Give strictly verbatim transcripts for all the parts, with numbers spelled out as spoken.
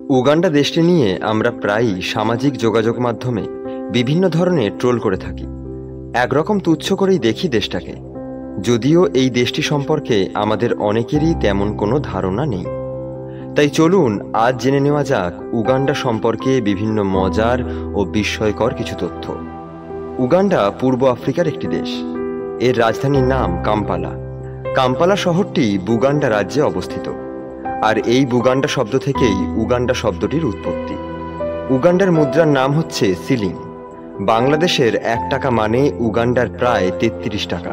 Uganda দেশটি নিয়ে আমরা প্রায়ই সামাজিক যোগাযোগ মাধ্যমে বিভিন্ন ধরনের ট্রোল করে থাকি। একরকম তুচ্ছ করেই দেখি দেশটাকে, যদিও এই দেশটি সম্পর্কে আমাদের অনেকেরই তেমন কোনো ধারণা নেই। তাই চলুন আজ জেনে নেওয়া যাক উগান্ডা সম্পর্কে বিভিন্ন মজার ও বিস্ময়কর কিছু তথ্য। উগান্ডা পূর্ব আফ্রিকার একটি দেশ। এর রাজধানীর নাম কাম্পালা। কাম্পালা শহরটি বুগান্ডা রাজ্যে অবস্থিত, আর এই বুগান্ডা শব্দ থেকেই উগান্ডা শব্দটির উৎপত্তি। উগান্ডার মুদ্রার নাম হচ্ছে সিলিং। বাংলাদেশের এক টাকা মানে উগান্ডার প্রায় তেত্রিশ টাকা।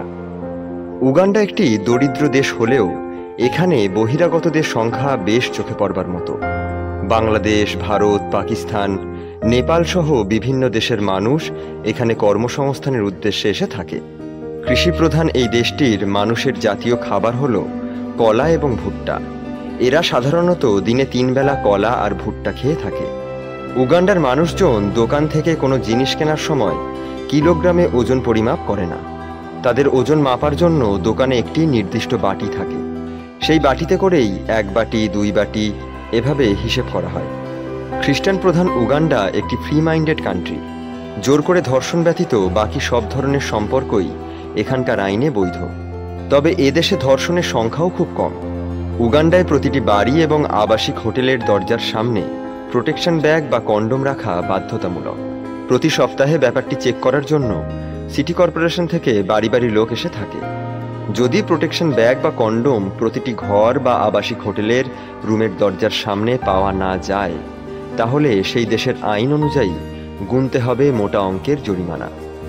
উগান্ডা একটি দরিদ্র দেশ হলেও এখানে বহিরাগতদের সংখ্যা বেশ চোখে পড়বার মতো। বাংলাদেশ, ভারত, পাকিস্তান, নেপাল সহ বিভিন্ন দেশের মানুষ এখানে কর্মসংস্থানের উদ্দেশ্যে এসে থাকে। কৃষিপ্রধান এই দেশটির মানুষের জাতীয় খাবার হল কলা এবং ভুট্টা। এরা সাধারণত দিনে তিন বেলা কলা আর ভুট্টা খেয়ে থাকে। উগান্ডার মানুষজন দোকান থেকে কোনো জিনিস কেনার সময় কিলোগ্রামে ওজন পরিমাপ করে না। তাদের ওজন মাপার জন্য দোকানে একটি নির্দিষ্ট বাটি থাকে। সেই বাটিতে করেই এক বাটি, দুই বাটি এভাবে হিসেব করা হয়। খ্রিস্টান প্রধান উগান্ডা একটি ফ্রি মাইন্ডেড কান্ট্রি। জোর করে ধর্ষণ ব্যতীত বাকি সব ধরনের সম্পর্কই এখানকার আইনে বৈধ। তবে এদেশে ধর্ষণের সংখ্যাও খুব কম। উগান্ডায় প্রতিটি বাড়ি এবং আবাসিক হোটেলের দরজার সামনে প্রোটেকশন ব্যাগ বা কন্ডোম রাখা বাধ্যতামূলক। প্রতি সপ্তাহে ব্যাপারটি চেক করার জন্য সিটি কর্পোরেশন থেকে বাড়ি বাড়ি লোক এসে থাকে। যদি প্রোটেকশন ব্যাগ বা কন্ডোম প্রতিটি ঘর বা আবাসিক হোটেলের রুমের দরজার সামনে পাওয়া না যায়, তাহলে সেই দেশের আইন অনুযায়ী গুনতে হবে মোটা অঙ্কের জরিমানা।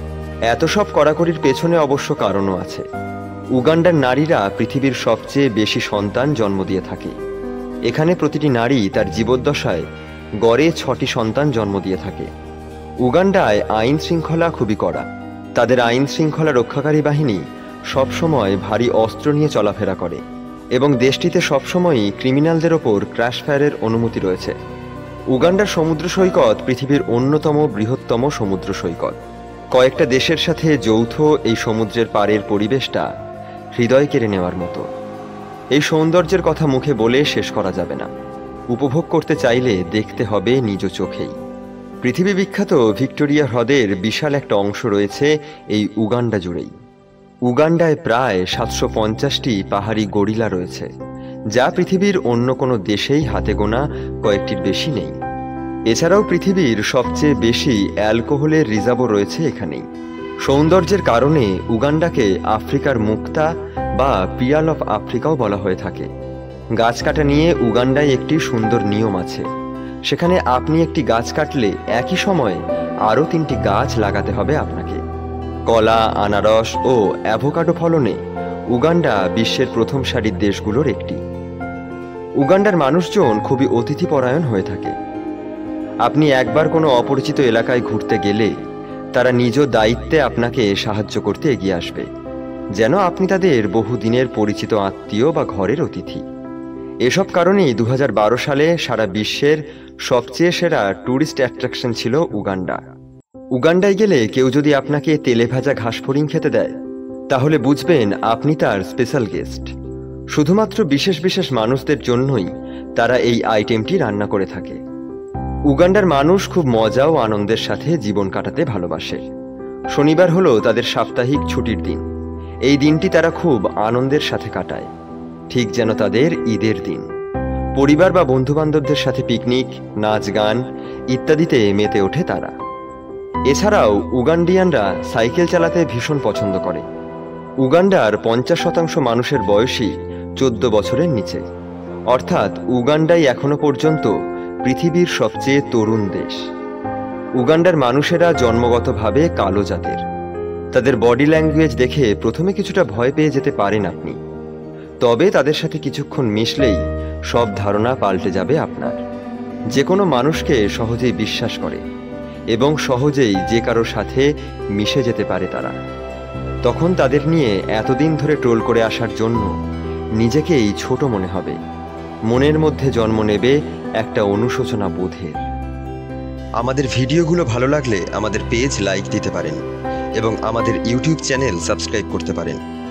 এত সব কড়াকড়ির পেছনে অবশ্য কারণও আছে। উগান্ডার নারীরা পৃথিবীর সবচেয়ে বেশি সন্তান জন্ম দিয়ে থাকে। এখানে প্রতিটি নারী তার জীবদ্দশায় গড়ে ছটি সন্তান জন্ম দিয়ে থাকে। উগান্ডায় আইন শৃঙ্খলা খুবই কড়া। তাদের আইন শৃঙ্খলা রক্ষাকারী বাহিনী সবসময় ভারী অস্ত্র নিয়ে চলাফেরা করে এবং দেশটিতে সবসময়ই ক্রিমিনালদের ওপর ক্র্যাশ ফায়ারের অনুমতি রয়েছে। উগান্ডার সমুদ্র সৈকত পৃথিবীর অন্যতম বৃহত্তম সমুদ্র সৈকত। কয়েকটা দেশের সাথে যৌথ এই সমুদ্রের পাড়ের পরিবেশটা হৃদয় কেড়ে নেওয়ার মতো। এই সৌন্দর্যের কথা মুখে বলে শেষ করা যাবে না। উপভোগ করতে চাইলে দেখতে হবে নিজ চোখেই। পৃথিবী বিখ্যাত ভিক্টোরিয়া হ্রদের বিশাল একটা অংশ রয়েছে এই উগান্ডা জুড়েই। উগান্ডায় প্রায় সাতশো পঞ্চাশটি পাহাড়ি গরিলা রয়েছে, যা পৃথিবীর অন্য কোনো দেশেই হাতে গোনা কয়েকটির বেশি নেই। এছাড়াও পৃথিবীর সবচেয়ে বেশি অ্যালকোহলের রিজার্ভও রয়েছে এখানেই। সৌন্দর্যের কারণে উগান্ডাকে আফ্রিকার মুক্তা বা পিয়াল অফ আফ্রিকাও বলা হয়ে থাকে। গাছ কাটা নিয়ে উগান্ডায় একটি সুন্দর নিয়ম আছে। সেখানে আপনি একটি গাছ কাটলে একই সময়ে আরও তিনটি গাছ লাগাতে হবে আপনাকে। কলা, আনারস ও অ্যাভোকাডো ফলনে উগান্ডা বিশ্বের প্রথম সারির দেশগুলোর একটি। উগান্ডার মানুষজন খুবই অতিথিপরায়ণ হয়ে থাকে। আপনি একবার কোনো অপরিচিত এলাকায় ঘুরতে গেলে তারা নিজ দায়িত্বে আপনাকে সাহায্য করতে এগিয়ে আসবে, যেন আপনি তাদের বহুদিনের পরিচিত আত্মীয় বা ঘরের অতিথি। এসব কারণেই দু হাজার বারো সালে সারা বিশ্বের সবচেয়ে সেরা ট্যুরিস্ট অ্যাট্রাকশন ছিল উগান্ডা। উগান্ডায় গেলে কেউ যদি আপনাকে তেলে ভাজা ঘাসফড়িং খেতে দেয়, তাহলে বুঝবেন আপনি তার স্পেশাল গেস্ট। শুধুমাত্র বিশেষ বিশেষ মানুষদের জন্যই তারা এই আইটেমটি রান্না করে থাকে। উগান্ডার মানুষ খুব মজা ও আনন্দের সাথে জীবন কাটাতে ভালোবাসে। শনিবার হলো তাদের সাপ্তাহিক ছুটির দিন। এই দিনটি তারা খুব আনন্দের সাথে কাটায়, ঠিক যেন তাদের ঈদের দিন। পরিবার বা বন্ধুবান্ধবদের সাথে পিকনিক, নাচ, গান ইত্যাদিতে মেতে ওঠে তারা। এছাড়াও উগান্ডিয়ানরা সাইকেল চালাতে ভীষণ পছন্দ করে। উগান্ডার পঞ্চাশ শতাংশ মানুষের বয়সই চোদ্দ বছরের নিচে, অর্থাৎ উগান্ডাই এখনো পর্যন্ত পৃথিবীর সবচেয়ে তরুণ দেশ। উগান্ডার মানুষেরা জন্মগতভাবে কালো জাতের। তাদের বডি ল্যাঙ্গুয়েজ দেখে প্রথমে কিছুটা ভয় পেয়ে যেতে পারেন আপনি, তবে তাদের সাথে কিছুক্ষণ মিশলেই সব ধারণা পাল্টে যাবে আপনার। যে কোনো মানুষকে সহজেই বিশ্বাস করে এবং সহজেই যে কারোর সাথে মিশে যেতে পারে তারা। তখন তাদের নিয়ে এতদিন ধরে ট্রোল করে আসার জন্য নিজেকেই ছোট মনে হবে। মনের মধ্যে জন্ম নেবে একটা অনুশোচনা বোধের। আমাদের ভিডিওগুলো ভালো লাগলে আমাদের পেজ লাইক দিতে পারেন এবং আমাদের ইউটিউব চ্যানেল সাবস্ক্রাইব করতে পারেন।